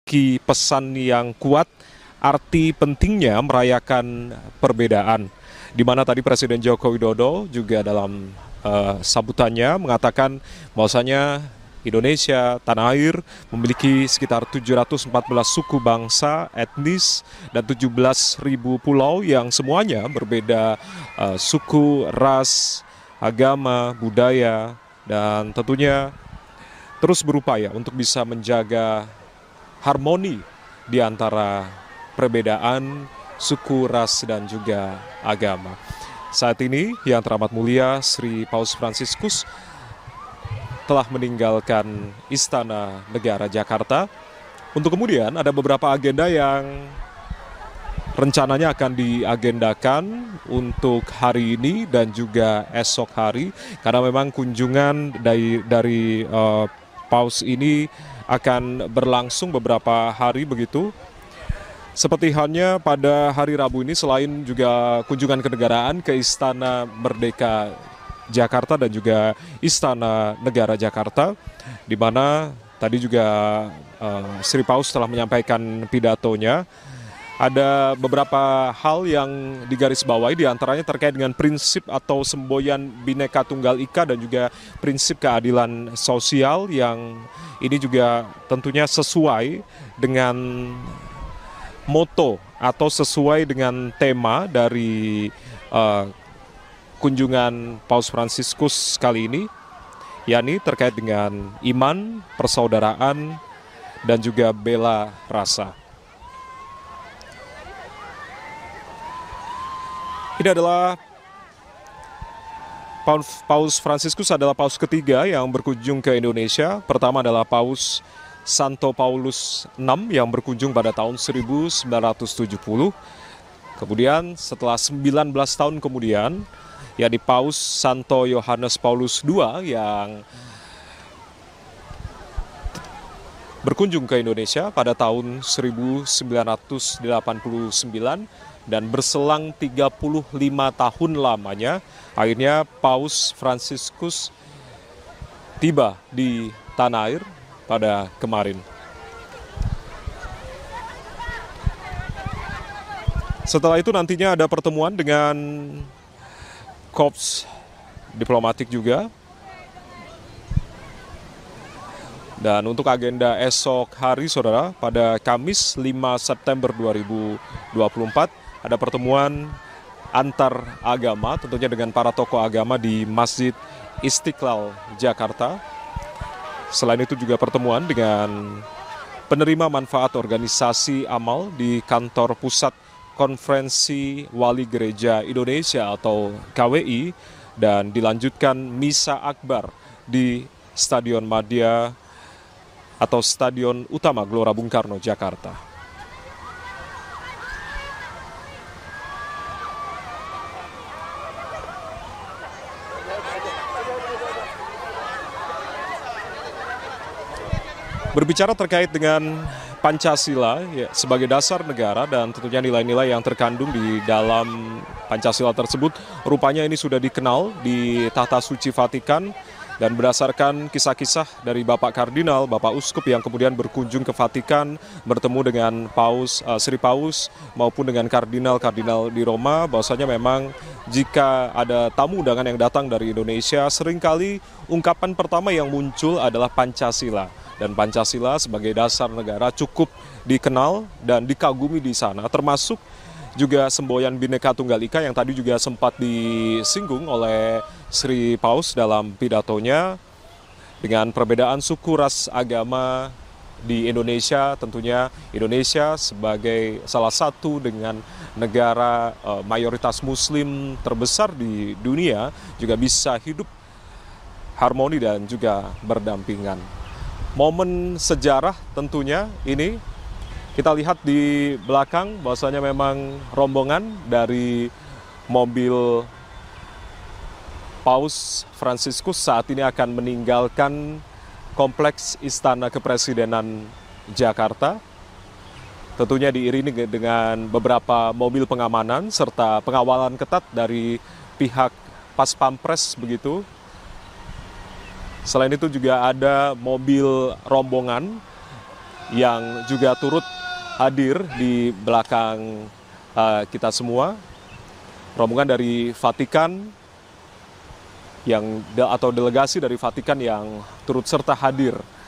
memiliki pesan yang kuat, arti pentingnya merayakan perbedaan. Di mana tadi Presiden Joko Widodo juga dalam sambutannya mengatakan bahwasanya Indonesia, tanah air, memiliki sekitar 714 suku bangsa, etnis, dan 17.000 pulau yang semuanya berbeda suku, ras, agama, budaya, dan tentunya terus berupaya untuk bisa menjaga harmoni di antara perbedaan suku, ras, dan juga agama. Saat ini Yang Teramat Mulia Sri Paus Fransiskus telah meninggalkan Istana Negara Jakarta. Untuk kemudian ada beberapa agenda yang rencananya akan diagendakan untuk hari ini dan juga esok hari, karena memang kunjungan dari Paus ini akan berlangsung beberapa hari begitu. Seperti halnya pada hari Rabu ini, selain juga kunjungan kenegaraan ke Istana Merdeka Jakarta dan juga Istana Negara Jakarta, di mana tadi juga Sri Paus telah menyampaikan pidatonya. Ada beberapa hal yang digarisbawahi, diantaranya terkait dengan prinsip atau semboyan Bhinneka Tunggal Ika dan juga prinsip keadilan sosial, yang ini juga tentunya sesuai dengan moto atau sesuai dengan tema dari kunjungan Paus Fransiskus kali ini, yakni terkait dengan iman, persaudaraan, dan juga bela rasa. Ini adalah Paus Fransiskus adalah Paus ketiga yang berkunjung ke Indonesia. Pertama adalah Paus Santo Paulus VI yang berkunjung pada tahun 1970. Kemudian setelah 19 tahun kemudian, yakni Paus Santo Yohanes Paulus II yang berkunjung ke Indonesia pada tahun 1989, dan berselang 35 tahun lamanya akhirnya Paus Fransiskus tiba di tanah air pada kemarin. Setelah itu nantinya ada pertemuan dengan korps diplomatik juga. Dan untuk agenda esok hari, saudara, pada Kamis 5 September 2024 ada pertemuan antar agama, tentunya dengan para tokoh agama di Masjid Istiqlal, Jakarta. Selain itu juga pertemuan dengan penerima manfaat organisasi amal di kantor pusat Konferensi Wali Gereja Indonesia atau KWI, dan dilanjutkan Misa Akbar di Stadion Madia atau Stadion Utama Gelora Bung Karno, Jakarta. Berbicara terkait dengan Pancasila ya, sebagai dasar negara dan tentunya nilai-nilai yang terkandung di dalam Pancasila tersebut, rupanya ini sudah dikenal di Tahta Suci Vatikan, dan berdasarkan kisah-kisah dari Bapak Kardinal, Bapak Uskup yang kemudian berkunjung ke Vatikan, bertemu dengan Paus, Sri Paus maupun dengan kardinal-kardinal di Roma, bahwasanya memang jika ada tamu undangan yang datang dari Indonesia, seringkali ungkapan pertama yang muncul adalah Pancasila. Dan Pancasila sebagai dasar negara cukup dikenal dan dikagumi di sana, termasuk juga semboyan Bhinneka Tunggal Ika yang tadi juga sempat disinggung oleh Sri Paus dalam pidatonya. Dengan perbedaan suku, ras, agama di Indonesia, tentunya Indonesia sebagai salah satu dengan negara mayoritas muslim terbesar di dunia juga bisa hidup harmoni dan juga berdampingan. Momen sejarah tentunya ini kita lihat di belakang, bahwasanya memang rombongan dari mobil Paus Fransiskus saat ini akan meninggalkan kompleks Istana Kepresidenan Jakarta. Tentunya diiringi dengan beberapa mobil pengamanan serta pengawalan ketat dari pihak Pas Pampres begitu. Selain itu juga ada mobil rombongan yang juga turut hadir di belakang kita semua. Rombongan dari Vatikan atau delegasi dari Vatikan yang turut serta hadir